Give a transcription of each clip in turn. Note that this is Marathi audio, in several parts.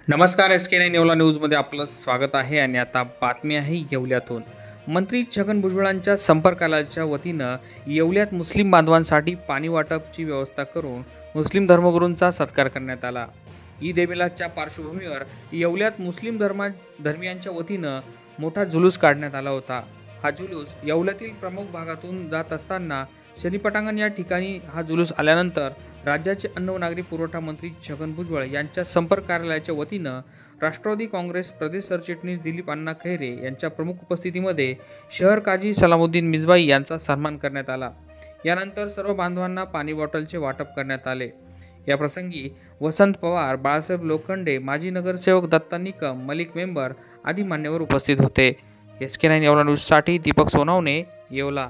नमस्कार, SK9 येवला न्यूजमध्ये आपलं स्वागत आहे आणि आता बातमी आहे येवल्यातून। मंत्री छगन भुजबळांच्या संपर्कालयाच्या वतीनं येवल्यात मुस्लिम बांधवांसाठी पाणी वाटपची व्यवस्था करून मुस्लिम धर्मगुरूंचा सत्कार करण्यात आला। ईद ए मिलादच्या पार्श्वभूमीवर येवल्यात मुस्लिम धर्मियांच्या वतीनं मोठा जुलूस काढण्यात आला होता। हा जुलूस येवल्यातील प्रमुख भागातून जात असताना शनीपटांगण या ठिकाणी हा जुलूस आल्यानंतर राज्याचे अन्न व नागरी पुरवठा मंत्री छगन भुजबळ यांच्या संपर्क कार्यालयाच्या वतीनं राष्ट्रवादी काँग्रेस प्रदेश सरचिटणीस दिलीप अण्णा खैरे यांच्या प्रमुख उपस्थितीमध्ये शहर काजी सलामुद्दीन मिजबाई यांचा सन्मान करण्यात आला। यानंतर सर्व बांधवांना पाणी बॉटलचे वाटप करण्यात आले। या प्रसंगी वसंत पवार, बाळासाहेब लोखंडे, माजी नगरसेवक दत्ता निकम, मलिक मेंबर आदी मान्यवर उपस्थित होते। SK9 येवला न्यूजसाठी दीपक सोनवणे, येवला।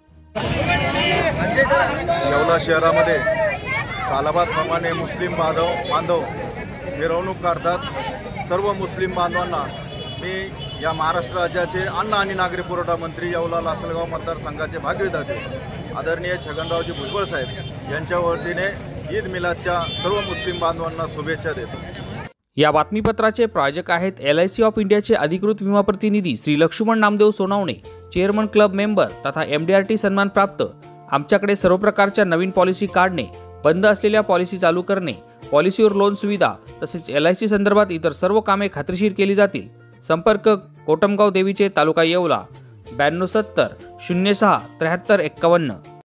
येवला शहरामध्ये सालाबादप्रमाणे मुस्लिम बांधव मिरवणूक काढतात। सर्व मुस्लिम बांधवांना मी या महाराष्ट्र राज्याचे अन्न आणि नागरी पुरवठा मंत्री येवला लासलगाव मतदारसंघाचे भाग्यविधाते आदरणीय छगनरावजी भुजबळ साहेब यांच्या वतीने ईद मिलादच्या सर्व मुस्लिम बांधवांना शुभेच्छा देतो। या बातमीपत्राचे प्रायोजक आहेत LIC ऑफ इंडियाचे अधिकृत विमा प्रतिनिधी Shri Laxman Namdev Sonawane, chairman club member तथा MDRT सन्मान प्राप्त। आमच्याकडे सर्व प्रकारच्या नवीन पॉलिसी काढणे, बंद असलेल्या पॉलिसी चालू करणे, पॉलिसीवर लोन सुविधा तसेच LIC संदर्भात इतर सर्व कामे खात्रीशीर केली जातील। संपर्क कोटमगाव देवीचे, तालुका येवला, 9270 06 73 51।